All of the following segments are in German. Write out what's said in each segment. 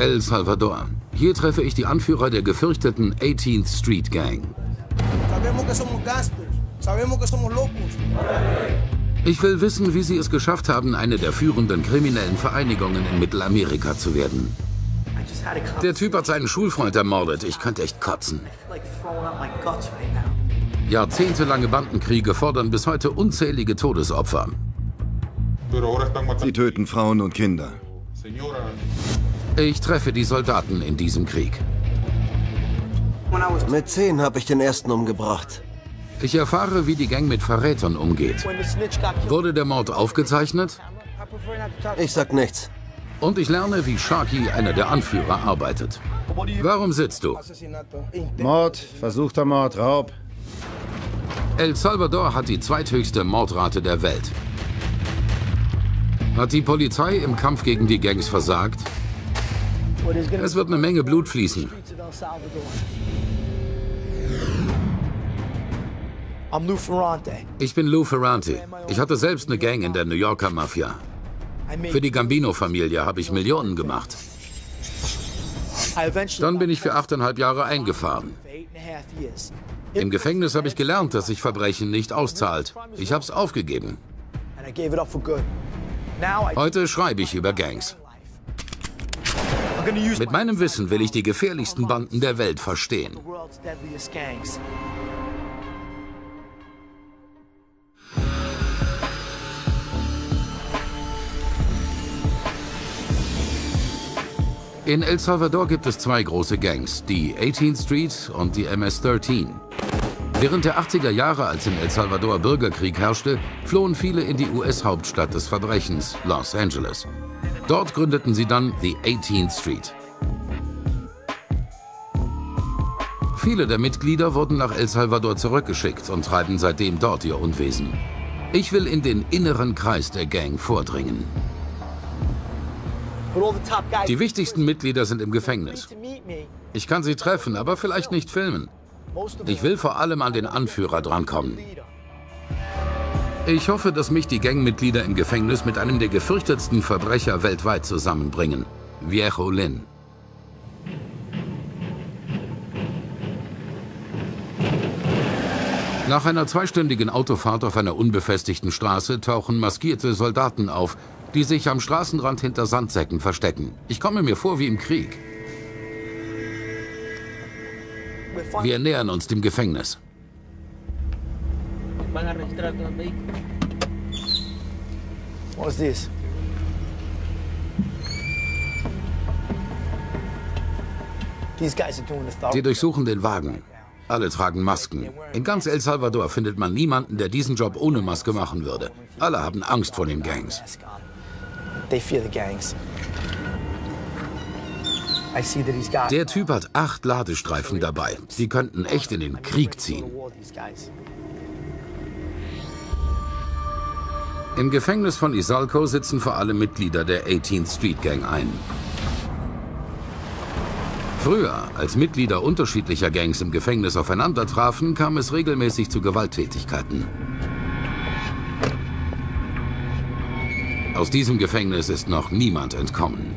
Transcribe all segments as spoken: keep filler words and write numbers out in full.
El Salvador. Hier treffe ich die Anführer der gefürchteten eighteenth Street Gang. Ich will wissen, wie sie es geschafft haben, eine der führenden kriminellen Vereinigungen in Mittelamerika zu werden. Der Typ hat seinen Schulfreund ermordet. Ich könnte echt kotzen. Jahrzehntelange Bandenkriege fordern bis heute unzählige Todesopfer. Sie töten Frauen und Kinder. Ich treffe die Soldaten in diesem Krieg. Mit zehn habe ich den ersten umgebracht. Ich erfahre, wie die Gang mit Verrätern umgeht. Wurde der Mord aufgezeichnet? Ich sag nichts. Und ich lerne, wie Sharky, einer der Anführer, arbeitet. Warum sitzt du? Mord, versuchter Mord, Raub. El Salvador hat die zweithöchste Mordrate der Welt. Hat die Polizei im Kampf gegen die Gangs versagt? Es wird eine Menge Blut fließen. Ich bin Lou Ferrante. Ich hatte selbst eine Gang in der New Yorker Mafia. Für die Gambino-Familie habe ich Millionen gemacht. Dann bin ich für achteinhalb Jahre eingefahren. Im Gefängnis habe ich gelernt, dass sich Verbrechen nicht auszahlt. Ich habe es aufgegeben. Heute schreibe ich über Gangs. Mit meinem Wissen will ich die gefährlichsten Banden der Welt verstehen. In El Salvador gibt es zwei große Gangs, die eighteenth Street und die M S dreizehn. Während der achtziger Jahre, als in El Salvador Bürgerkrieg herrschte, flohen viele in die U S-Hauptstadt des Verbrechens, Los Angeles. Dort gründeten sie dann die eighteenth Street. Viele der Mitglieder wurden nach El Salvador zurückgeschickt und treiben seitdem dort ihr Unwesen. Ich will in den inneren Kreis der Gang vordringen. Die wichtigsten Mitglieder sind im Gefängnis. Ich kann sie treffen, aber vielleicht nicht filmen. Ich will vor allem an den Anführer drankommen. Ich hoffe, dass mich die Gangmitglieder im Gefängnis mit einem der gefürchtetsten Verbrecher weltweit zusammenbringen, Viejo Lynn. Nach einer zweistündigen Autofahrt auf einer unbefestigten Straße tauchen maskierte Soldaten auf, die sich am Straßenrand hinter Sandsäcken verstecken. Ich komme mir vor wie im Krieg. Wir nähern uns dem Gefängnis. Was ist das? Sie durchsuchen den Wagen. Alle tragen Masken. In ganz El Salvador findet man niemanden, der diesen Job ohne Maske machen würde. Alle haben Angst vor den Gangs. Der Typ hat acht Ladestreifen dabei. Die könnten echt in den Krieg ziehen. Im Gefängnis von Izalco sitzen vor allem Mitglieder der eighteenth Street Gang ein. Früher, als Mitglieder unterschiedlicher Gangs im Gefängnis aufeinander trafen, kam es regelmäßig zu Gewalttätigkeiten. Aus diesem Gefängnis ist noch niemand entkommen.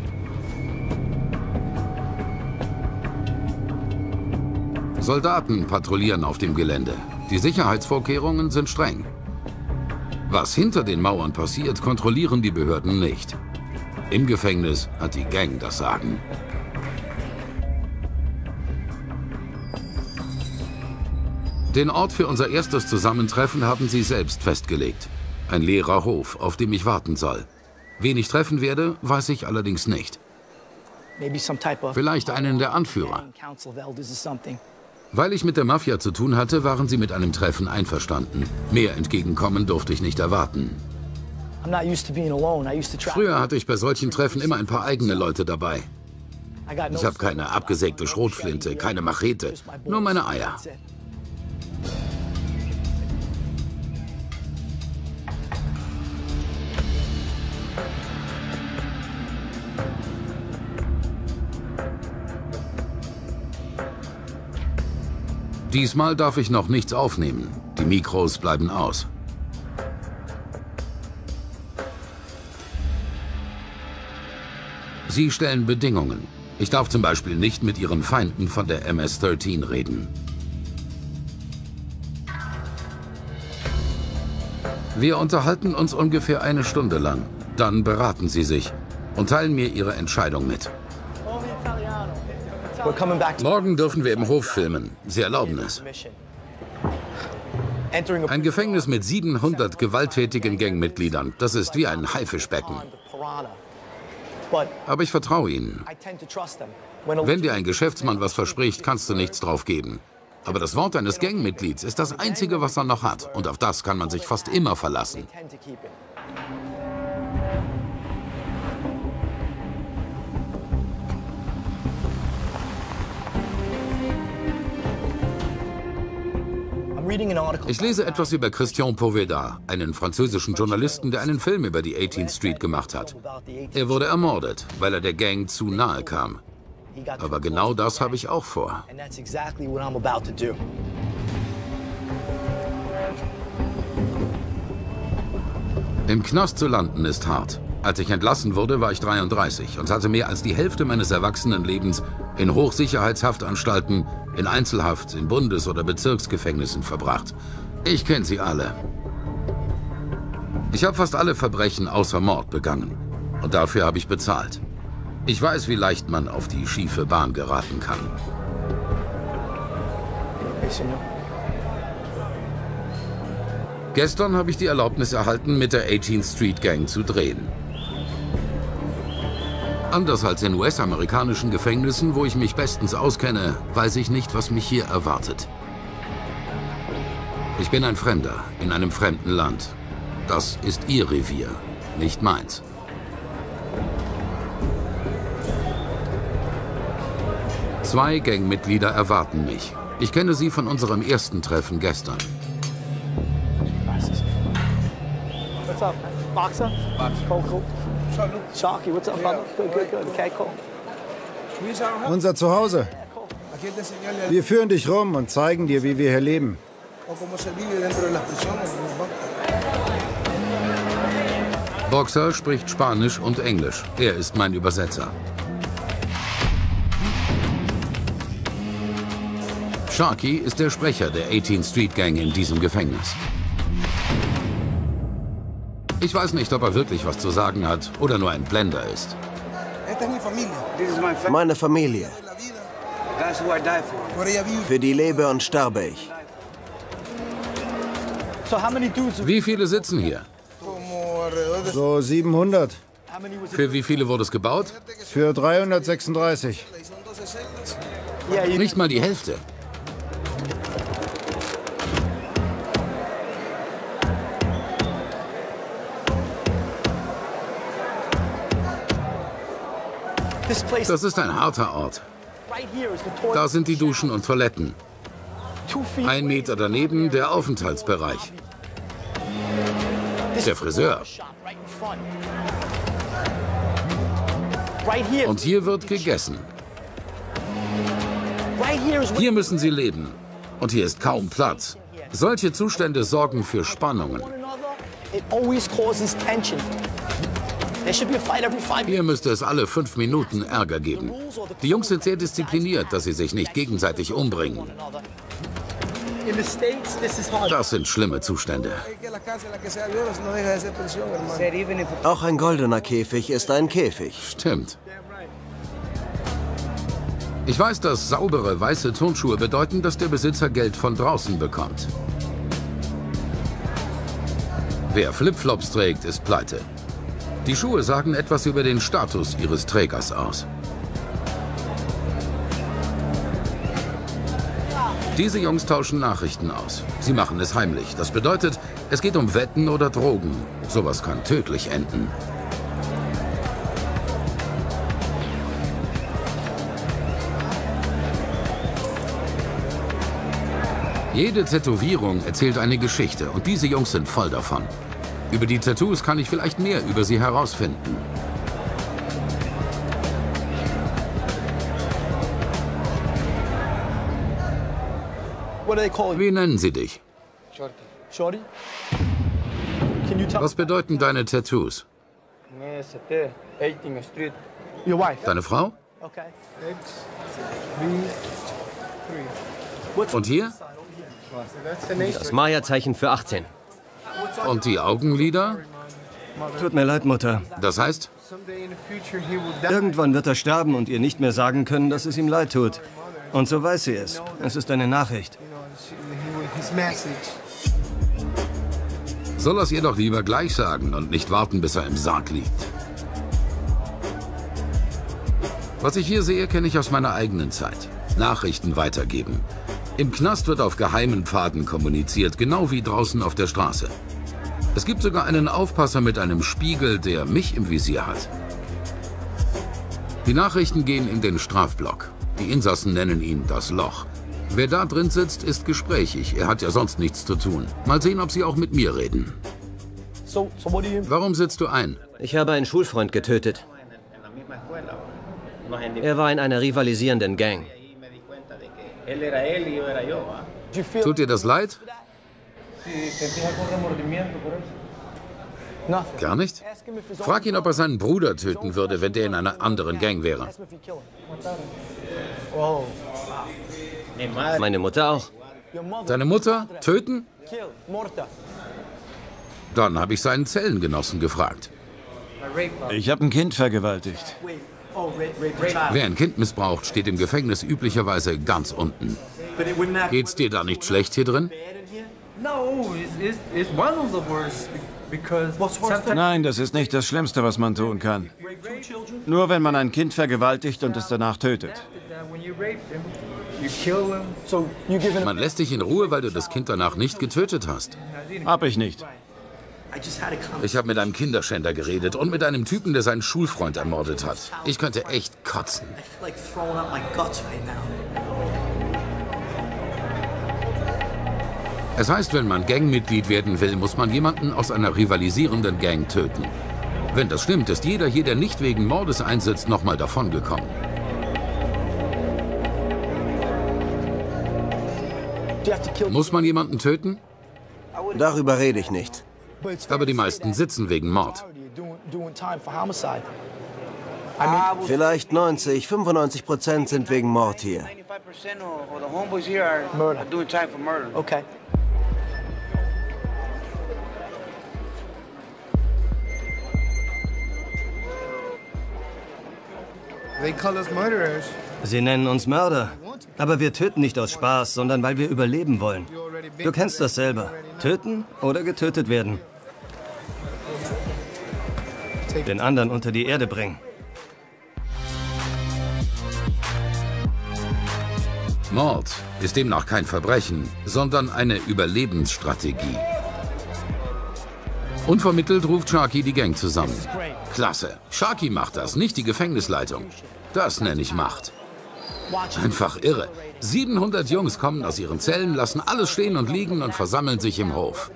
Soldaten patrouillieren auf dem Gelände. Die Sicherheitsvorkehrungen sind streng. Was hinter den Mauern passiert, kontrollieren die Behörden nicht. Im Gefängnis hat die Gang das Sagen. Den Ort für unser erstes Zusammentreffen haben sie selbst festgelegt. Ein leerer Hof, auf dem ich warten soll. Wen ich treffen werde, weiß ich allerdings nicht. Vielleicht einen der Anführer. Weil ich mit der Mafia zu tun hatte, waren sie mit einem Treffen einverstanden. Mehr Entgegenkommen durfte ich nicht erwarten. Früher hatte ich bei solchen Treffen immer ein paar eigene Leute dabei. Ich habe keine abgesägte Schrotflinte, keine Machete, nur meine Eier. Diesmal darf ich noch nichts aufnehmen. Die Mikros bleiben aus. Sie stellen Bedingungen. Ich darf zum Beispiel nicht mit ihren Feinden von der M S dreizehn reden. Wir unterhalten uns ungefähr eine Stunde lang. Dann beraten sie sich und teilen mir ihre Entscheidung mit. Morgen dürfen wir im Hof filmen. Sie erlauben es. Ein Gefängnis mit siebenhundert gewalttätigen Gangmitgliedern. Das ist wie ein Haifischbecken. Aber ich vertraue ihnen. Wenn dir ein Geschäftsmann was verspricht, kannst du nichts drauf geben. Aber das Wort eines Gangmitglieds ist das Einzige, was er noch hat. Und auf das kann man sich fast immer verlassen. Ich lese etwas über Christian Poveda, einen französischen Journalisten, der einen Film über die eighteenth Street gemacht hat. Er wurde ermordet, weil er der Gang zu nahe kam. Aber genau das habe ich auch vor. Im Knast zu landen ist hart. Als ich entlassen wurde, war ich dreiunddreißig und hatte mehr als die Hälfte meines Erwachsenenlebens in Hochsicherheitshaftanstalten, in Einzelhaft, in Bundes- oder Bezirksgefängnissen verbracht. Ich kenne sie alle. Ich habe fast alle Verbrechen außer Mord begangen. Und dafür habe ich bezahlt. Ich weiß, wie leicht man auf die schiefe Bahn geraten kann. Gestern habe ich die Erlaubnis erhalten, mit der eighteenth Street Gang zu drehen. Anders als in U S-amerikanischen Gefängnissen, wo ich mich bestens auskenne, weiß ich nicht, was mich hier erwartet. Ich bin ein Fremder in einem fremden Land. Das ist ihr Revier, nicht meins. Zwei Gangmitglieder erwarten mich. Ich kenne sie von unserem ersten Treffen gestern. What's up? Boxer? Cool, cool. Sharky, what's up, brother? Good, good, good. Okay, cool. Unser Zuhause. Wir führen dich rum und zeigen dir, wie wir hier leben. Boxer spricht Spanisch und Englisch. Er ist mein Übersetzer. Sharky ist der Sprecher der eighteenth Street Gang in diesem Gefängnis. Ich weiß nicht, ob er wirklich was zu sagen hat oder nur ein Blender ist. Meine Familie. Für die lebe und sterbe ich. Wie viele sitzen hier? So siebenhundert. Für wie viele wurde es gebaut? Für dreihundertsechsunddreißig. Nicht mal die Hälfte. Das ist ein harter Ort. Da sind die Duschen und Toiletten. Ein Meter daneben der Aufenthaltsbereich. Der Friseur. Und hier wird gegessen. Hier müssen sie leben. Und hier ist kaum Platz. Solche Zustände sorgen für Spannungen. Hier müsste es alle fünf Minuten Ärger geben. Die Jungs sind sehr diszipliniert, dass sie sich nicht gegenseitig umbringen. Das sind schlimme Zustände. Auch ein goldener Käfig ist ein Käfig. Stimmt. Ich weiß, dass saubere weiße Turnschuhe bedeuten, dass der Besitzer Geld von draußen bekommt. Wer Flipflops trägt, ist pleite. Die Schuhe sagen etwas über den Status ihres Trägers aus. Diese Jungs tauschen Nachrichten aus. Sie machen es heimlich. Das bedeutet, es geht um Wetten oder Drogen. Sowas kann tödlich enden. Jede Tätowierung erzählt eine Geschichte und diese Jungs sind voll davon. Über die Tattoos kann ich vielleicht mehr über sie herausfinden. Wie nennen sie dich? Shorty? Was bedeuten deine Tattoos? eighteenth Street. Your wife? Deine Frau? Und hier? Das Maya-Zeichen für achtzehn. Und die Augenlider? Tut mir leid, Mutter. Das heißt? Irgendwann wird er sterben und ihr nicht mehr sagen können, dass es ihm leid tut. Und so weiß sie es. Es ist eine Nachricht. Soll er es ihr doch lieber gleich sagen und nicht warten, bis er im Sarg liegt. Was ich hier sehe, kenne ich aus meiner eigenen Zeit. Nachrichten weitergeben. Im Knast wird auf geheimen Pfaden kommuniziert, genau wie draußen auf der Straße. Es gibt sogar einen Aufpasser mit einem Spiegel, der mich im Visier hat. Die Nachrichten gehen in den Strafblock. Die Insassen nennen ihn das Loch. Wer da drin sitzt, ist gesprächig. Er hat ja sonst nichts zu tun. Mal sehen, ob sie auch mit mir reden. Warum sitzt du ein? Ich habe einen Schulfreund getötet. Er war in einer rivalisierenden Gang. Tut dir das leid? Gar nicht? Frag ihn, ob er seinen Bruder töten würde, wenn der in einer anderen Gang wäre. Meine Mutter auch. Deine Mutter? Töten? Dann habe ich seinen Zellengenossen gefragt. Ich habe ein Kind vergewaltigt. Wer ein Kind missbraucht, steht im Gefängnis üblicherweise ganz unten. Geht's dir da nicht schlecht hier drin? Nein, das ist nicht das Schlimmste, was man tun kann. Nur wenn man ein Kind vergewaltigt und es danach tötet. Man lässt dich in Ruhe, weil du das Kind danach nicht getötet hast. Hab ich nicht. Ich habe mit einem Kinderschänder geredet und mit einem Typen, der seinen Schulfreund ermordet hat. Ich könnte echt kotzen. Es heißt, wenn man Gangmitglied werden will, muss man jemanden aus einer rivalisierenden Gang töten. Wenn das stimmt, ist jeder hier, der nicht wegen Mordes einsitzt, nochmal davongekommen. Muss man jemanden töten? Darüber rede ich nicht. Aber die meisten sitzen wegen Mord. Vielleicht neunzig, fünfundneunzig Prozent sind wegen Mord hier. Okay. Sie nennen uns Mörder. Aber wir töten nicht aus Spaß, sondern weil wir überleben wollen. Du kennst das selber. Töten oder getötet werden. Den anderen unter die Erde bringen. Mord ist demnach kein Verbrechen, sondern eine Überlebensstrategie. Unvermittelt ruft Sharky die Gang zusammen. Klasse. Sharky macht das, nicht die Gefängnisleitung. Das nenne ich Macht. Einfach irre. siebenhundert Jungs kommen aus ihren Zellen, lassen alles stehen und liegen und versammeln sich im Hof.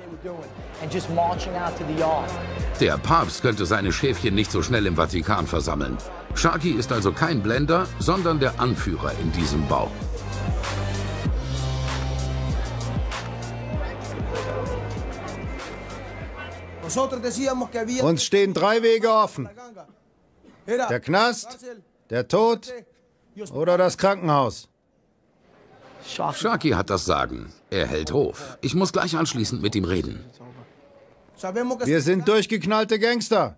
Der Papst könnte seine Schäfchen nicht so schnell im Vatikan versammeln. Sharky ist also kein Blender, sondern der Anführer in diesem Bau. Uns stehen drei Wege offen. Der Knast, der Tod oder das Krankenhaus. Sharky hat das Sagen. Er hält Hof. Ich muss gleich anschließend mit ihm reden. Wir sind durchgeknallte Gangster.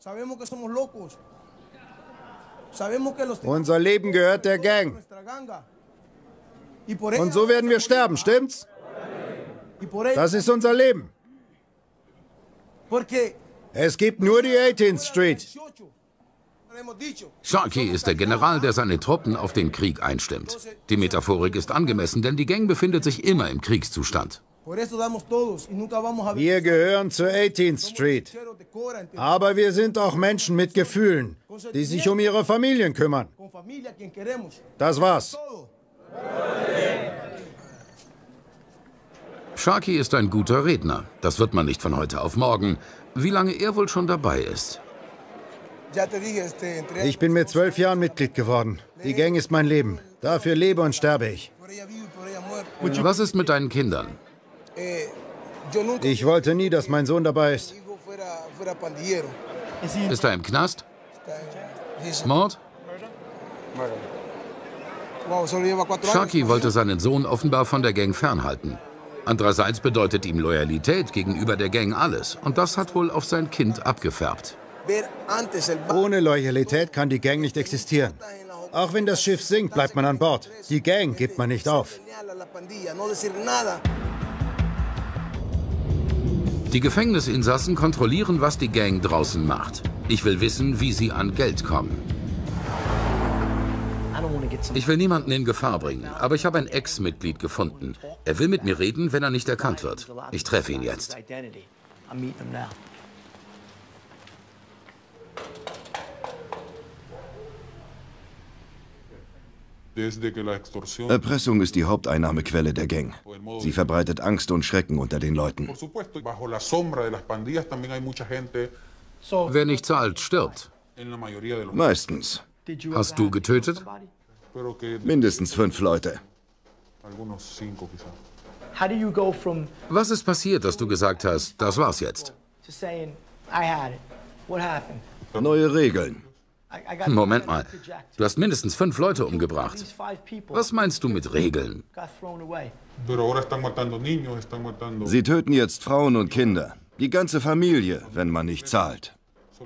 Unser Leben gehört der Gang. Und so werden wir sterben, stimmt's? Das ist unser Leben. Es gibt nur die eighteenth Street. Sharky ist der General, der seine Truppen auf den Krieg einstimmt. Die Metaphorik ist angemessen, denn die Gang befindet sich immer im Kriegszustand. Wir gehören zur eighteenth Street. Aber wir sind auch Menschen mit Gefühlen, die sich um ihre Familien kümmern. Das war's. Sharky ist ein guter Redner. Das wird man nicht von heute auf morgen. Wie lange er wohl schon dabei ist? Ich bin mit zwölf Jahren Mitglied geworden. Die Gang ist mein Leben. Dafür lebe und sterbe ich. Was ist mit deinen Kindern? Ich wollte nie, dass mein Sohn dabei ist. Ist er im Knast? Mord? Sharky wollte seinen Sohn offenbar von der Gang fernhalten. Andererseits bedeutet ihm Loyalität gegenüber der Gang alles. Und das hat wohl auf sein Kind abgefärbt. Ohne Loyalität kann die Gang nicht existieren. Auch wenn das Schiff sinkt, bleibt man an Bord. Die Gang gibt man nicht auf. Die Gefängnisinsassen kontrollieren, was die Gang draußen macht. Ich will wissen, wie sie an Geld kommen. Ich will niemanden in Gefahr bringen, aber ich habe ein Ex-Mitglied gefunden. Er will mit mir reden, wenn er nicht erkannt wird. Ich treffe ihn jetzt. Erpressung ist die Haupteinnahmequelle der Gang. Sie verbreitet Angst und Schrecken unter den Leuten. Wer nicht zahlt, stirbt. Meistens. Hast du getötet? Mindestens fünf Leute. Was ist passiert, dass du gesagt hast, das war's jetzt? Neue Regeln. Moment mal, du hast mindestens fünf Leute umgebracht. Was meinst du mit Regeln? Sie töten jetzt Frauen und Kinder. Die ganze Familie, wenn man nicht zahlt.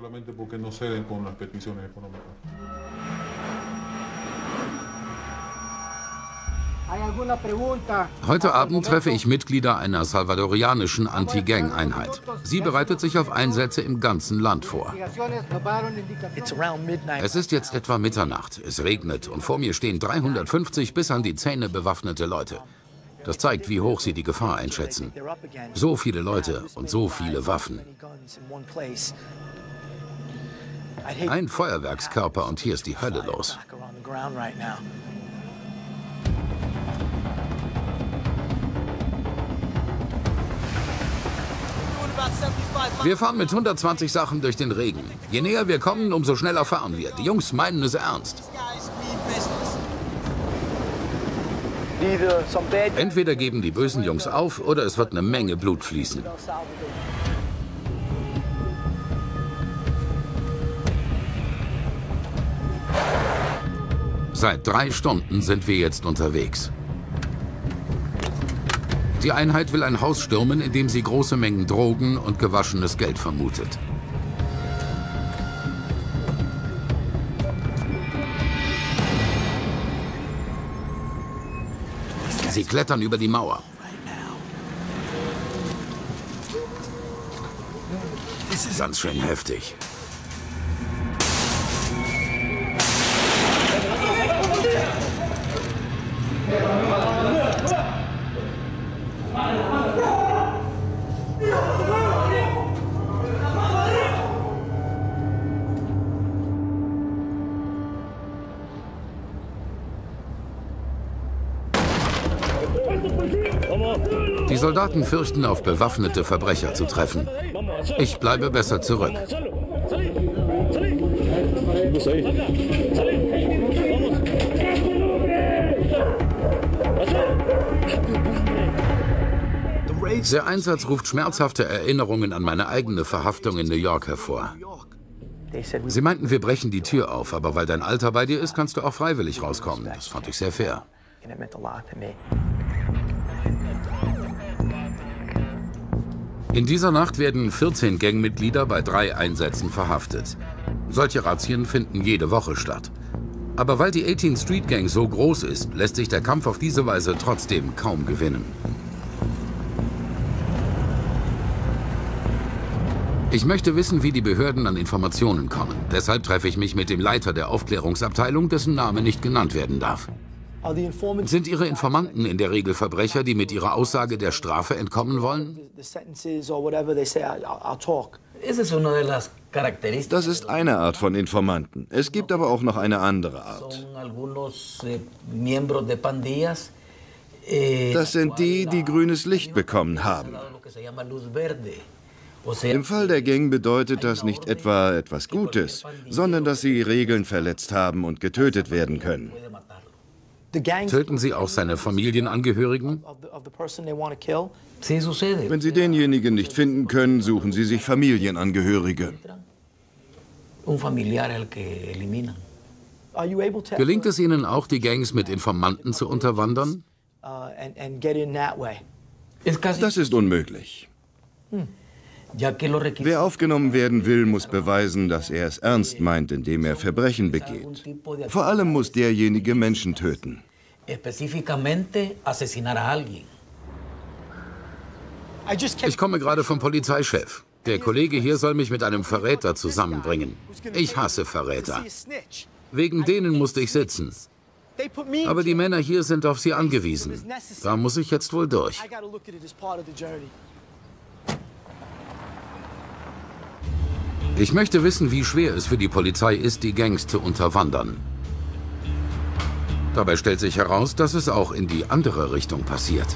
Heute Abend treffe ich Mitglieder einer salvadorianischen Anti-Gang-Einheit. Sie bereitet sich auf Einsätze im ganzen Land vor. Es ist jetzt etwa Mitternacht, es regnet und vor mir stehen dreihundertfünfzig bis an die Zähne bewaffnete Leute. Das zeigt, wie hoch sie die Gefahr einschätzen. So viele Leute und so viele Waffen. Ein Feuerwerkskörper und hier ist die Hölle los. Wir fahren mit hundertzwanzig Sachen durch den Regen. Je näher wir kommen, umso schneller fahren wir. Die Jungs meinen es ernst. Entweder geben die bösen Jungs auf, oder es wird eine Menge Blut fließen. Seit drei Stunden sind wir jetzt unterwegs. Die Einheit will ein Haus stürmen, in dem sie große Mengen Drogen und gewaschenes Geld vermutet. Sie klettern über die Mauer. Ganz schön heftig. Die Soldaten fürchten, auf bewaffnete Verbrecher zu treffen. Ich bleibe besser zurück. Der Einsatz ruft schmerzhafte Erinnerungen an meine eigene Verhaftung in New York hervor. Sie meinten, wir brechen die Tür auf, aber weil dein Alter bei dir ist, kannst du auch freiwillig rauskommen. Das fand ich sehr fair. In dieser Nacht werden vierzehn Gangmitglieder bei drei Einsätzen verhaftet. Solche Razzien finden jede Woche statt. Aber weil die eighteenth Street Gang so groß ist, lässt sich der Kampf auf diese Weise trotzdem kaum gewinnen. Ich möchte wissen, wie die Behörden an Informationen kommen. Deshalb treffe ich mich mit dem Leiter der Aufklärungsabteilung, dessen Name nicht genannt werden darf. Sind Ihre Informanten in der Regel Verbrecher, die mit ihrer Aussage der Strafe entkommen wollen? Das ist eine Art von Informanten. Es gibt aber auch noch eine andere Art. Das sind die, die grünes Licht bekommen haben. Im Fall der Gang bedeutet das nicht etwa etwas Gutes, sondern dass sie Regeln verletzt haben und getötet werden können. Töten Sie auch seine Familienangehörigen? Wenn Sie denjenigen nicht finden können, suchen Sie sich Familienangehörige. Are you able to Gelingt es Ihnen auch, die Gangs mit Informanten zu unterwandern? uh, and, and get in that way? Das ist unmöglich. Wer aufgenommen werden will, muss beweisen, dass er es ernst meint, indem er Verbrechen begeht. Vor allem muss derjenige Menschen töten. Ich komme gerade vom Polizeichef. Der Kollege hier soll mich mit einem Verräter zusammenbringen. Ich hasse Verräter. Wegen denen musste ich sitzen. Aber die Männer hier sind auf sie angewiesen. Da muss ich jetzt wohl durch. Ich möchte wissen, wie schwer es für die Polizei ist, die Gangs zu unterwandern. Dabei stellt sich heraus, dass es auch in die andere Richtung passiert.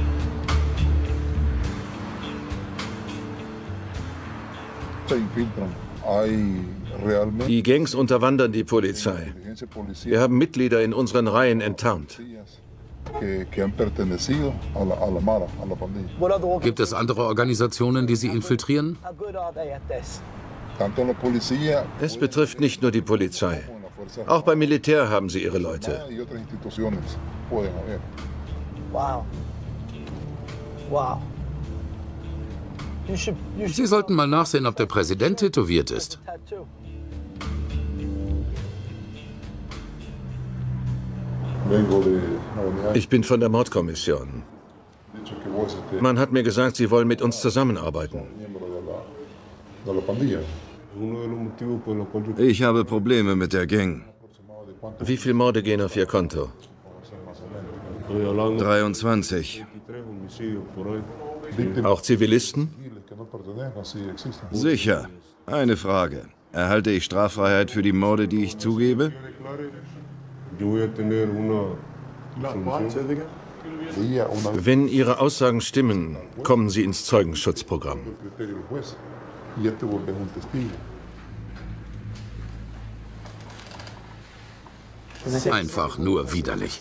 Die Gangs unterwandern die Polizei. Wir haben Mitglieder in unseren Reihen enttarnt. Gibt es andere Organisationen, die sie infiltrieren? Es betrifft nicht nur die Polizei. Auch beim Militär haben sie ihre Leute. Wow. Wow. You should, you should Sie sollten mal nachsehen, ob der Präsident tätowiert ist. tattoo. Ich bin von der Mordkommission. Man hat mir gesagt, Sie wollen mit uns zusammenarbeiten. Ich habe Probleme mit der Gang. Wie viele Morde gehen auf Ihr Konto? dreiundzwanzig. Auch Zivilisten? Sicher. Eine Frage. Erhalte ich Straffreiheit für die Morde, die ich zugebe? Wenn Ihre Aussagen stimmen, kommen Sie ins Zeugenschutzprogramm. Einfach nur widerlich.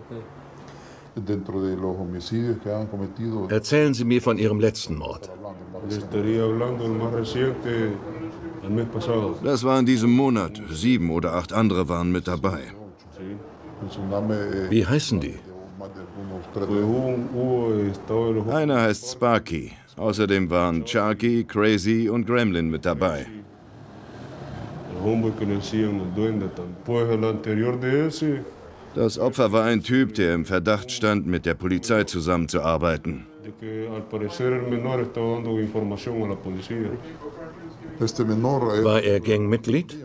Erzählen Sie mir von Ihrem letzten Mord. Das war in diesem Monat. Sieben oder acht andere waren mit dabei. Wie heißen die? Einer heißt Sparky. Außerdem waren Sharky, Crazy und Gremlin mit dabei. Das Opfer war ein Typ, der im Verdacht stand, mit der Polizei zusammenzuarbeiten. War er Gangmitglied?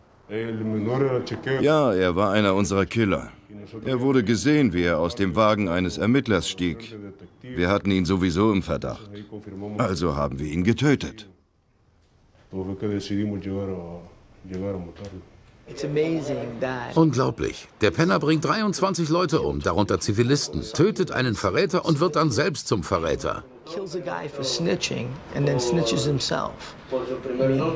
Ja, er war einer unserer Killer. Er wurde gesehen, wie er aus dem Wagen eines Ermittlers stieg. Wir hatten ihn sowieso im Verdacht. Also haben wir ihn getötet. It's amazing that Unglaublich. Der Penner bringt dreiundzwanzig Leute um, darunter Zivilisten, tötet einen Verräter und wird dann selbst zum Verräter. kills a guy for snitching and then snitches himself. I mean,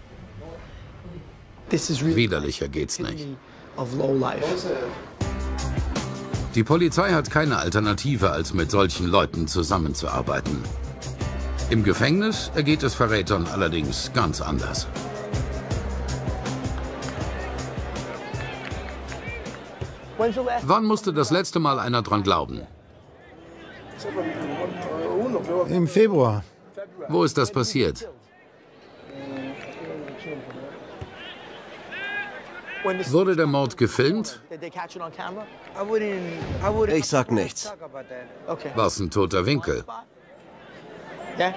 this is really Widerlicher geht's nicht. epitome of low life. Die Polizei hat keine Alternative, als mit solchen Leuten zusammenzuarbeiten. Im Gefängnis ergeht es Verrätern allerdings ganz anders. When's the last Wann musste das letzte Mal einer dran glauben? Im Februar. Wo ist das passiert? when the Wurde der Mord gefilmt? did they catch it on camera? Ich sag nichts. Okay. War es ein toter Winkel? Yeah.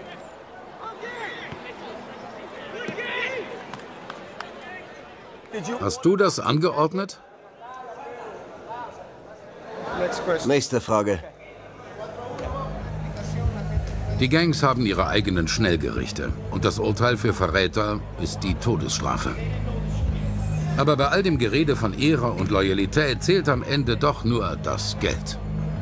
Did you Hast du das angeordnet? Nächste Frage. Die Gangs haben ihre eigenen Schnellgerichte und das Urteil für Verräter ist die Todesstrafe. Aber bei all dem Gerede von Ehre und Loyalität zählt am Ende doch nur das Geld.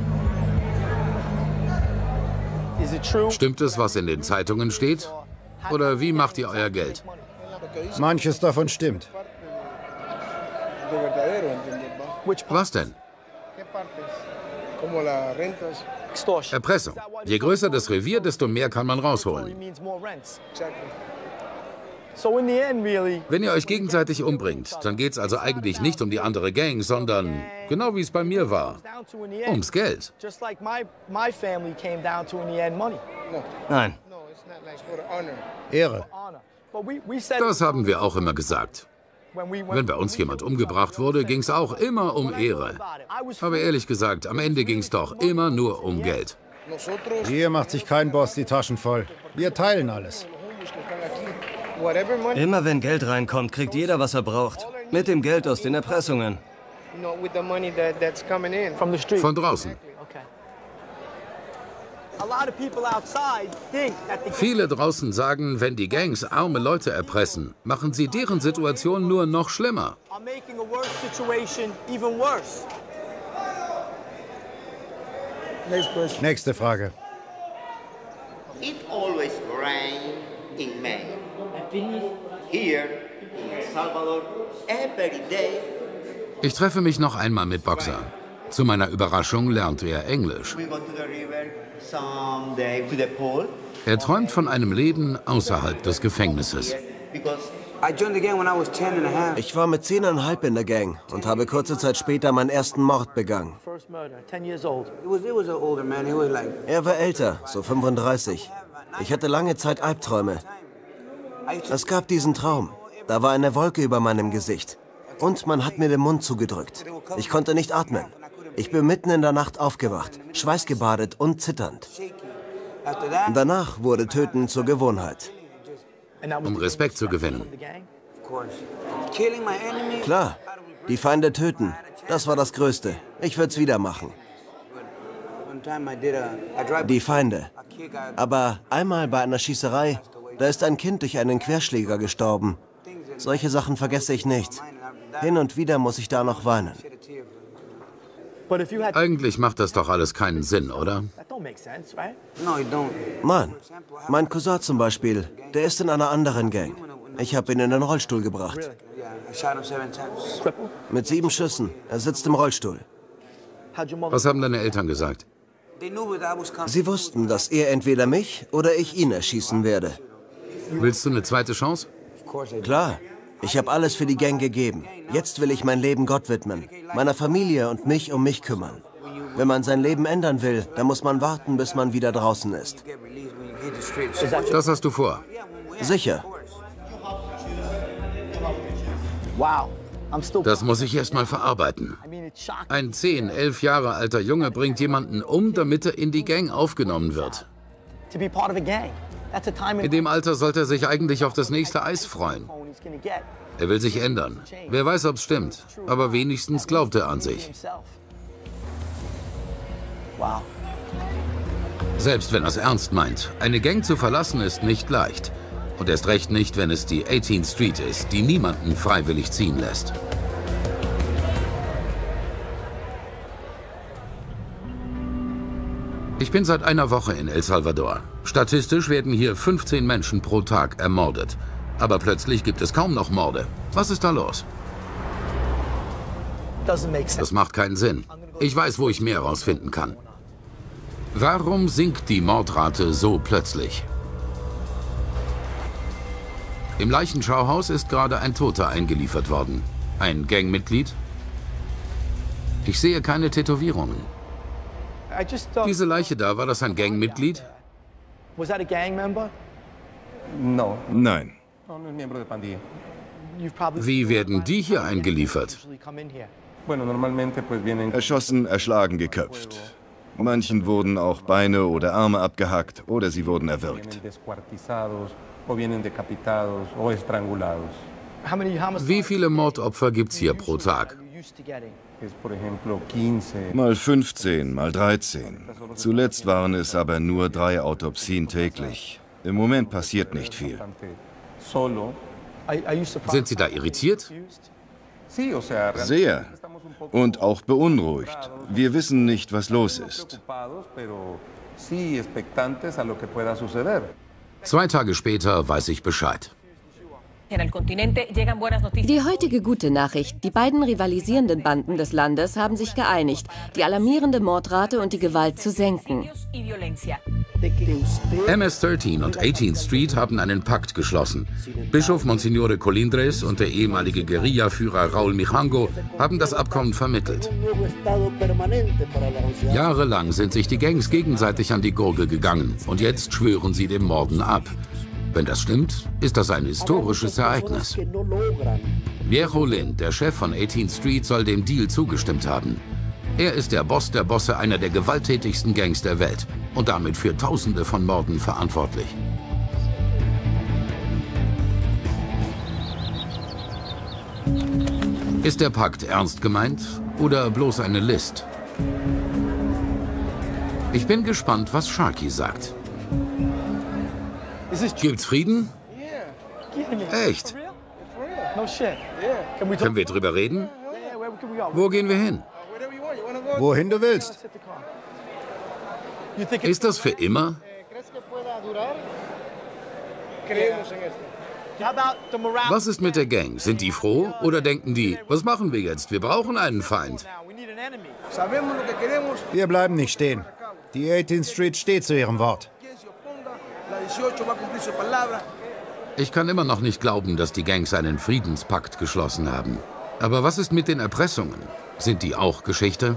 is it true? Stimmt es, was in den Zeitungen steht? Oder wie macht ihr euer Geld? Manches davon stimmt. Which part? Was denn? Extortion. Erpressung. Je größer das Revier, desto mehr kann man Only rausholen. means more rents. Wenn ihr euch gegenseitig umbringt, dann geht es also eigentlich nicht um die andere Gang, sondern, genau wie es bei mir war, ums Geld. Nein. Ehre. Das haben wir auch immer gesagt. Wenn bei uns jemand umgebracht wurde, ging es auch immer um Ehre. Aber ehrlich gesagt, am Ende ging es doch immer nur um Geld. Hier macht sich kein Boss die Taschen voll. Wir teilen alles. Immer wenn Geld reinkommt, kriegt jeder, was er braucht. Mit dem Geld aus den Erpressungen. Von draußen. Viele draußen sagen, wenn die Gangs arme Leute erpressen, machen sie deren Situation nur noch schlimmer. Nächste Frage. It always rains in May. Here in El Salvador, every day. Ich treffe mich noch einmal mit Boxer. Zu meiner Überraschung lernt er Englisch. We go to the river someday to the pool. Er träumt von einem Leben außerhalb des Gefängnisses. Because Ich war mit zehneinhalb in der Gang und habe kurze Zeit später meinen ersten Mord begangen. Er war älter, so fünfunddreißig. Ich hatte lange Zeit Albträume. Es gab diesen Traum. Da war eine Wolke über meinem Gesicht. Und man hat mir den Mund zugedrückt. Ich konnte nicht atmen. Ich bin mitten in der Nacht aufgewacht, schweißgebadet und zitternd. Danach wurde Töten zur Gewohnheit. Um Respekt zu gewinnen. Klar, die Feinde töten. Das war das Größte. Ich würde es wieder machen. Die Feinde. Aber einmal bei einer Schießerei, da ist ein Kind durch einen Querschläger gestorben. Solche Sachen vergesse ich nicht. Hin und wieder muss ich da noch weinen. Eigentlich macht das doch alles keinen Sinn, oder? Mann, mein Cousin zum Beispiel, der ist in einer anderen Gang. Ich habe ihn in den Rollstuhl gebracht. Mit sieben Schüssen. Er sitzt im Rollstuhl. Was haben deine Eltern gesagt? Sie wussten, dass er entweder mich oder ich ihn erschießen werde. Willst du eine zweite Chance? Klar, ich habe alles für die Gang gegeben. Jetzt will ich mein Leben Gott widmen, meiner Familie und mich um mich kümmern. Wenn man sein Leben ändern will, dann muss man warten, bis man wieder draußen ist. Das hast du vor? Sicher. Das muss ich erst mal verarbeiten. Ein zehn, elf Jahre alter Junge bringt jemanden um, damit er in die Gang aufgenommen wird. In dem Alter sollte er sich eigentlich auf das nächste Eis freuen. Er will sich ändern. Wer weiß, ob es stimmt. Aber wenigstens glaubt er an sich. Selbst wenn er es ernst meint, eine Gang zu verlassen ist nicht leicht. Und erst recht nicht, wenn es die eighteenth Street ist, die niemanden freiwillig ziehen lässt. Ich bin seit einer Woche in El Salvador. Statistisch werden hier fünfzehn Menschen pro Tag ermordet. Aber plötzlich gibt es kaum noch Morde. Was ist da los? Das macht keinen Sinn. Ich weiß, wo ich mehr herausfinden kann. Warum sinkt die Mordrate so plötzlich? Im Leichenschauhaus ist gerade ein Toter eingeliefert worden. Ein Gangmitglied? Ich sehe keine Tätowierungen. Diese Leiche da, war das ein Gangmitglied? Nein. Wie werden die hier eingeliefert? Erschossen, erschlagen, geköpft. Manchen wurden auch Beine oder Arme abgehackt oder sie wurden erwürgt. Wie viele Mordopfer gibt's hier pro Tag? Mal fünfzehn, mal dreizehn. Zuletzt waren es aber nur drei Autopsien täglich. Im Moment passiert nicht viel. Sind Sie da irritiert? Sehr. Und auch beunruhigt. Wir wissen nicht, was los ist. Zwei Tage später weiß ich Bescheid. Die heutige gute Nachricht: Die beiden rivalisierenden Banden des Landes haben sich geeinigt, die alarmierende Mordrate und die Gewalt zu senken. M S dreizehn und eighteenth Street haben einen Pakt geschlossen. Bischof Monsignore Colindres und der ehemalige Guerillaführer Raúl Mijango haben das Abkommen vermittelt. Jahrelang sind sich die Gangs gegenseitig an die Gurgel gegangen und jetzt schwören sie dem Morden ab. Wenn das stimmt, ist das ein historisches Ereignis. Viejo Lynn, der Chef von eighteenth Street, soll dem Deal zugestimmt haben. Er ist der Boss der Bosse einer der gewalttätigsten Gangs der Welt und damit für Tausende von Morden verantwortlich. Ist der Pakt ernst gemeint oder bloß eine List? Ich bin gespannt, was Sharky sagt. Gibt's Frieden? Echt? Können wir drüber reden? Wo gehen wir hin? Wohin du willst. Ist das für immer? Was ist mit der Gang? Sind die froh oder denken die, was machen wir jetzt? Wir brauchen einen Feind. Wir bleiben nicht stehen. Die eighteenth Street steht zu ihrem Wort. Ich kann immer noch nicht glauben, dass die Gangs einen Friedenspakt geschlossen haben. Aber was ist mit den Erpressungen? Sind die auch Geschichte?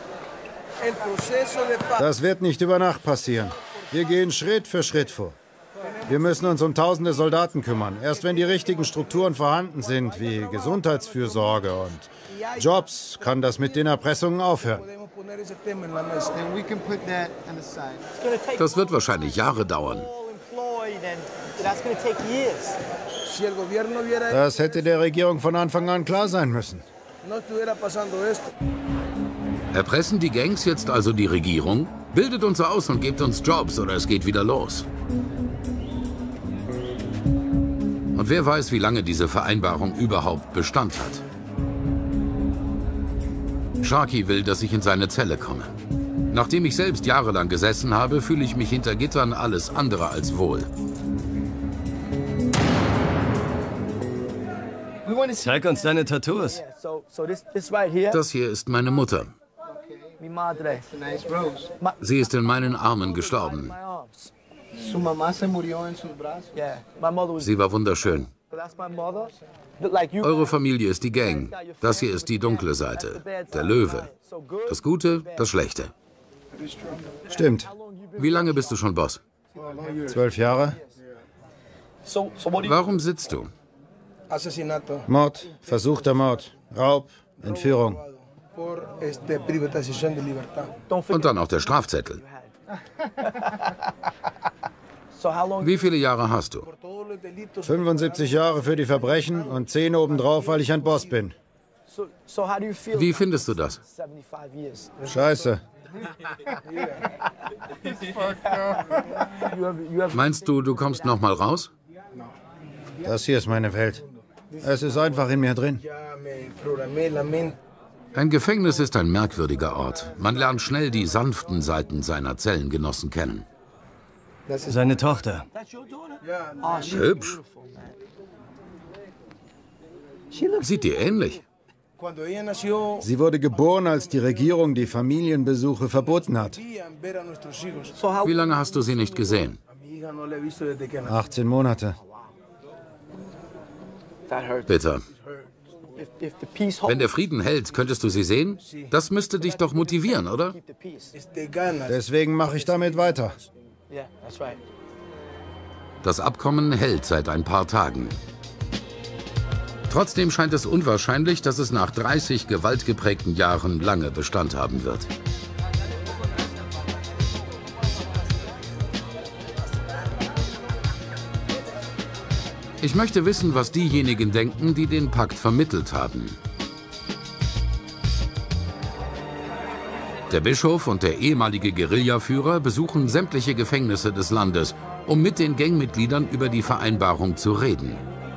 Das wird nicht über Nacht passieren. Wir gehen Schritt für Schritt vor. Wir müssen uns um tausende Soldaten kümmern. Erst wenn die richtigen Strukturen vorhanden sind, wie Gesundheitsfürsorge und Jobs, kann das mit den Erpressungen aufhören. Das wird wahrscheinlich Jahre dauern. Das hätte der Regierung von Anfang an klar sein müssen. Erpressen die Gangs jetzt also die Regierung? Bildet uns aus und gebt uns Jobs oder es geht wieder los. Und wer weiß, wie lange diese Vereinbarung überhaupt Bestand hat. Sharky will, dass ich in seine Zelle komme. Nachdem ich selbst jahrelang gesessen habe, fühle ich mich hinter Gittern alles andere als wohl. Zeig uns deine Tattoos. Das hier ist meine Mutter. Sie ist in meinen Armen gestorben. Sie war wunderschön. Eure Familie ist die Gang. Das hier ist die dunkle Seite. Der Löwe. Das Gute, das Schlechte. Stimmt. Wie lange bist du schon Boss? Zwölf Jahre. Warum sitzt du? Mord, versuchter Mord, Raub, Entführung. Und dann auch der Strafzettel. Wie viele Jahre hast du? fünfundsiebzig Jahre für die Verbrechen und zehn obendrauf, weil ich ein Boss bin. Wie findest du das? Scheiße. Meinst du, du kommst noch mal raus? Das hier ist meine Welt. Es ist einfach in mir drin. Ein Gefängnis ist ein merkwürdiger Ort. Man lernt schnell die sanften Seiten seiner Zellengenossen kennen. Seine Tochter. Hübsch. Sieht dir ähnlich. Sie wurde geboren, als die Regierung die Familienbesuche verboten hat. Wie lange hast du sie nicht gesehen? achtzehn Monate. Bitter. Wenn der Frieden hält, könntest du sie sehen? Das müsste dich doch motivieren, oder? Deswegen mache ich damit weiter. Das Abkommen hält seit ein paar Tagen. Trotzdem scheint es unwahrscheinlich, dass es nach dreißig gewaltgeprägten Jahren lange Bestand haben wird. Ich möchte wissen, was diejenigen denken, die den Pakt vermittelt haben. Der Bischof und der ehemalige Guerillaführer besuchen sämtliche Gefängnisse des Landes, um mit den Gangmitgliedern über die Vereinbarung zu reden.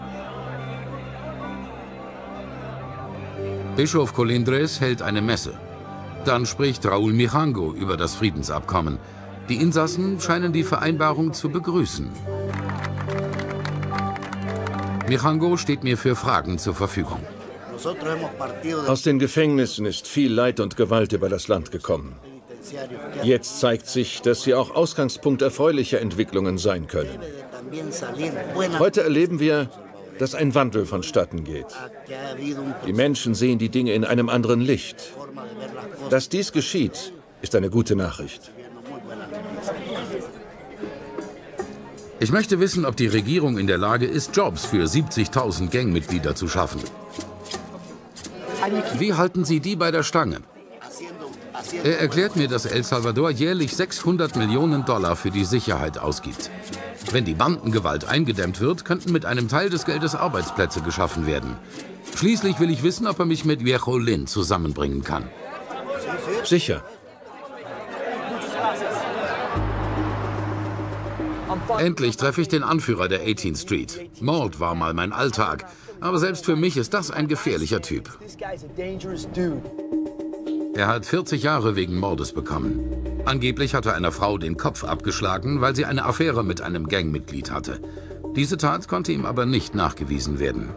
Bischof Colindres hält eine Messe. Dann spricht Raúl Mijango über das Friedensabkommen. Die Insassen scheinen die Vereinbarung zu begrüßen. Mijango steht mir für Fragen zur Verfügung. Aus den Gefängnissen ist viel Leid und Gewalt über das Land gekommen. Jetzt zeigt sich, dass sie auch Ausgangspunkt erfreulicher Entwicklungen sein können. Heute erleben wir, dass ein Wandel vonstatten geht. Die Menschen sehen die Dinge in einem anderen Licht. Dass dies geschieht, ist eine gute Nachricht. Ich möchte wissen, ob die Regierung in der Lage ist, Jobs für siebzigtausend Gangmitglieder zu schaffen. Wie halten Sie die bei der Stange? Er erklärt mir, dass El Salvador jährlich sechshundert Millionen Dollar für die Sicherheit ausgibt. Wenn die Bandengewalt eingedämmt wird, könnten mit einem Teil des Geldes Arbeitsplätze geschaffen werden. Schließlich will ich wissen, ob er mich mit Viejo Lin zusammenbringen kann. Sicher. Endlich treffe ich den Anführer der eighteenth Street. Mord war mal mein Alltag. Aber selbst für mich ist das ein gefährlicher Typ. Er hat vierzig Jahre wegen Mordes bekommen. Angeblich hat er einer Frau den Kopf abgeschlagen, weil sie eine Affäre mit einem Gangmitglied hatte. Diese Tat konnte ihm aber nicht nachgewiesen werden.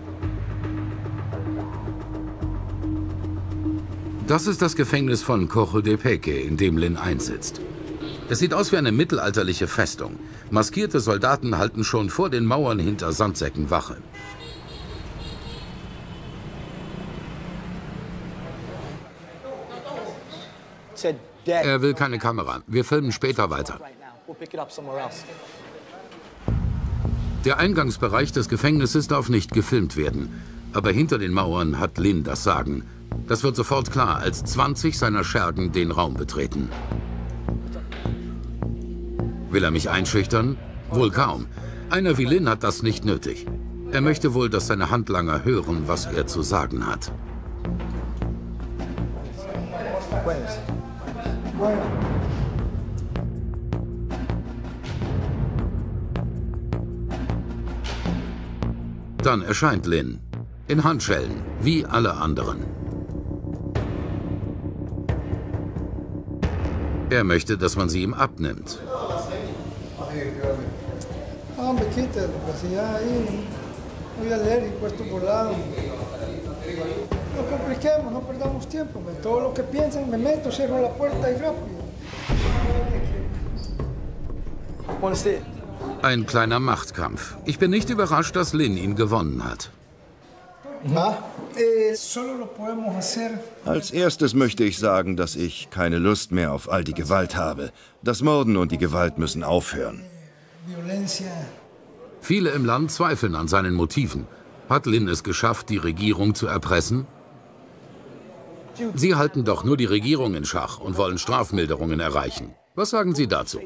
Das ist das Gefängnis von Cojutepeque, in dem Lin einsitzt. Es sieht aus wie eine mittelalterliche Festung. Maskierte Soldaten halten schon vor den Mauern hinter Sandsäcken Wache. Er will keine Kamera. Wir filmen später weiter. Der Eingangsbereich des Gefängnisses darf nicht gefilmt werden. Aber hinter den Mauern hat Lin das Sagen. Das wird sofort klar, als zwanzig seiner Schergen den Raum betreten. Will er mich einschüchtern? Wohl kaum. Einer wie Lin hat das nicht nötig. Er möchte wohl, dass seine Handlanger hören, was er zu sagen hat. Dann erscheint Lin. In Handschellen, wie alle anderen. Er möchte, dass man sie ihm abnimmt. Ein kleiner Machtkampf. Ich bin nicht überrascht, dass Lin ihn gewonnen hat. Als erstes möchte ich sagen, dass ich keine Lust mehr auf all die Gewalt habe. Das Morden und die Gewalt müssen aufhören. Viele im Land zweifeln an seinen Motiven. Hat Lin es geschafft, die Regierung zu erpressen? Sie halten doch nur die Regierung in Schach und wollen Strafmilderungen erreichen. Was sagen Sie dazu?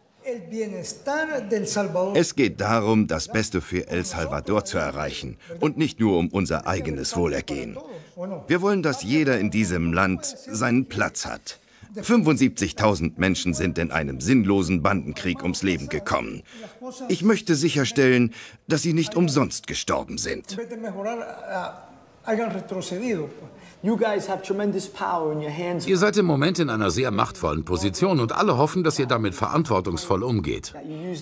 Es geht darum, das Beste für El Salvador zu erreichen und nicht nur um unser eigenes Wohlergehen. Wir wollen, dass jeder in diesem Land seinen Platz hat. fünfundsiebzigtausend Menschen sind in einem sinnlosen Bandenkrieg ums Leben gekommen. Ich möchte sicherstellen, dass sie nicht umsonst gestorben sind. Ihr seid im Moment in einer sehr machtvollen Position und alle hoffen, dass ihr damit verantwortungsvoll umgeht.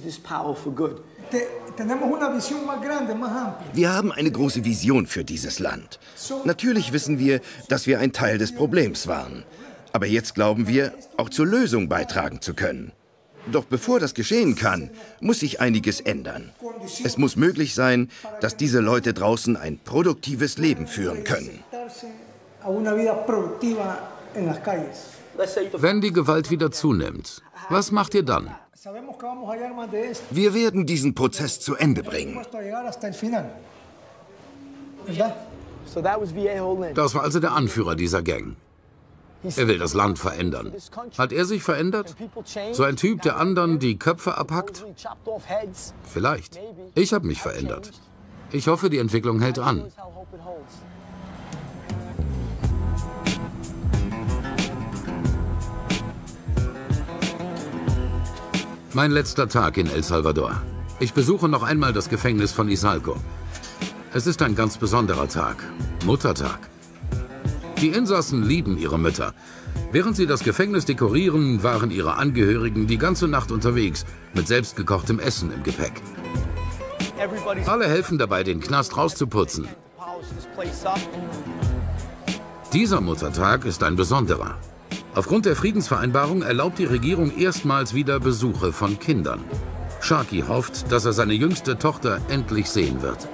Wir haben eine große Vision für dieses Land. Natürlich wissen wir, dass wir ein Teil des Problems waren. Aber jetzt glauben wir, auch zur Lösung beitragen zu können. Doch bevor das geschehen kann, muss sich einiges ändern. Es muss möglich sein, dass diese Leute draußen ein produktives Leben führen können. Wenn die Gewalt wieder zunimmt, was macht ihr dann? Wir werden diesen Prozess zu Ende bringen. Das war also der Anführer dieser Gang. Er will das Land verändern. Hat er sich verändert? So ein Typ, der anderen die Köpfe abhackt? Vielleicht. Ich habe mich verändert. Ich hoffe, die Entwicklung hält an. Mein letzter Tag in El Salvador. Ich besuche noch einmal das Gefängnis von Izalco. Es ist ein ganz besonderer Tag. Muttertag. Die Insassen lieben ihre Mütter. Während sie das Gefängnis dekorieren, waren ihre Angehörigen die ganze Nacht unterwegs, mit selbstgekochtem Essen im Gepäck. Alle helfen dabei, den Knast rauszuputzen. Dieser Muttertag ist ein besonderer. Aufgrund der Friedensvereinbarung erlaubt die Regierung erstmals wieder Besuche von Kindern. Sharky hofft, dass er seine jüngste Tochter endlich sehen wird.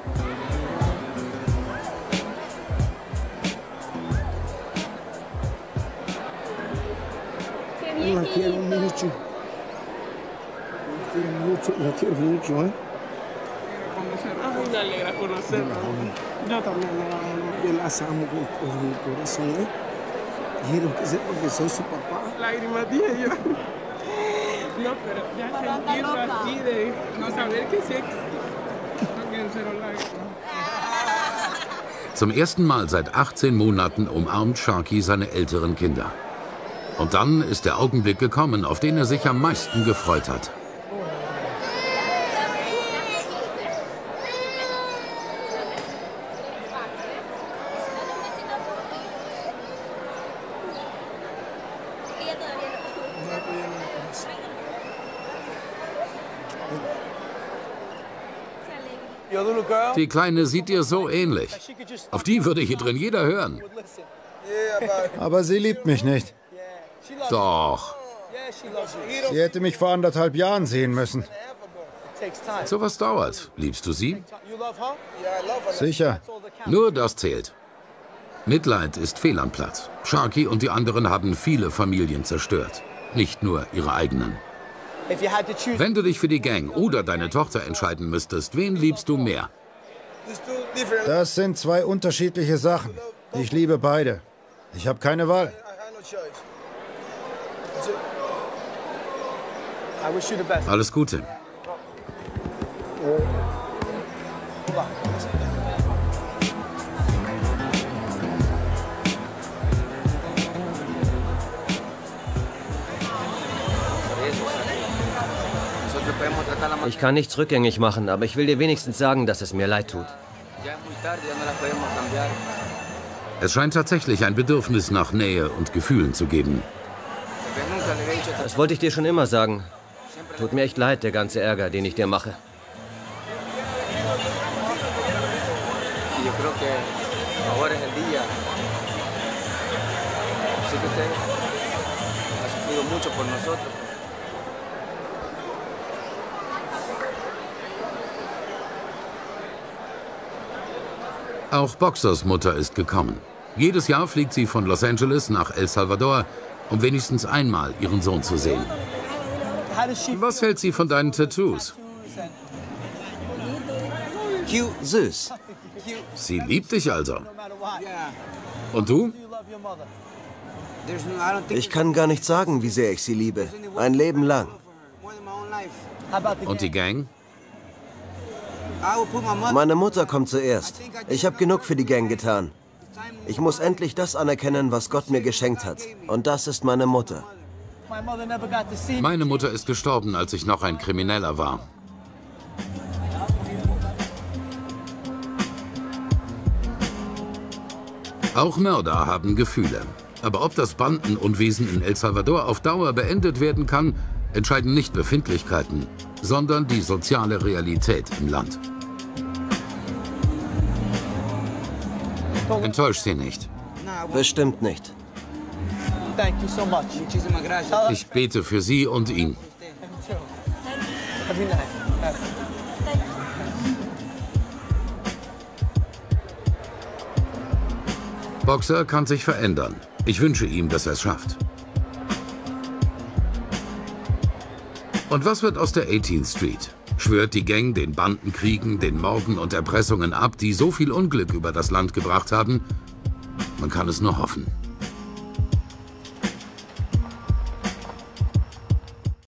Zum ersten Mal seit achtzehn Monaten umarmt Sharky seine älteren Kinder. Und dann ist der Augenblick gekommen, auf den er sich am meisten gefreut hat. Die Kleine sieht dir so ähnlich. Auf die würde hier drin jeder hören. Aber sie liebt mich nicht. Doch. Sie hätte mich vor anderthalb Jahren sehen müssen. So was dauert. Liebst du sie? Sicher. Nur das zählt. Mitleid ist fehl am Platz. Sharky und die anderen haben viele Familien zerstört. Nicht nur ihre eigenen. Wenn du dich für die Gang oder deine Tochter entscheiden müsstest, wen liebst du mehr? Das sind zwei unterschiedliche Sachen. Ich liebe beide. Ich habe keine Wahl. Alles Gute. Ich kann nichts rückgängig machen, aber ich will dir wenigstens sagen, dass es mir leid tut. Es scheint tatsächlich ein Bedürfnis nach Nähe und Gefühlen zu geben. Das wollte ich dir schon immer sagen. Tut mir echt leid, der ganze Ärger, den ich dir mache. Auch Boxers Mutter ist gekommen. Jedes Jahr fliegt sie von Los Angeles nach El Salvador, um wenigstens einmal ihren Sohn zu sehen. Was hält sie von deinen Tattoos? Süß. Sie liebt dich also. Und du? Ich kann gar nicht sagen, wie sehr ich sie liebe. Ein Leben lang. Und die Gang? Meine Mutter kommt zuerst. Ich habe genug für die Gang getan. Ich muss endlich das anerkennen, was Gott mir geschenkt hat. Und das ist meine Mutter. Meine Mutter ist gestorben, als ich noch ein Krimineller war. Auch Mörder haben Gefühle. Aber ob das Bandenunwesen in El Salvador auf Dauer beendet werden kann, entscheiden nicht Befindlichkeiten, sondern die soziale Realität im Land. Enttäuscht sie nicht. Bestimmt nicht. Ich bete für sie und ihn. Boxer kann sich verändern. Ich wünsche ihm, dass er es schafft. Und was wird aus der eighteenth Street? Schwört die Gang den Bandenkriegen, den Morden und Erpressungen ab, die so viel Unglück über das Land gebracht haben? Man kann es nur hoffen.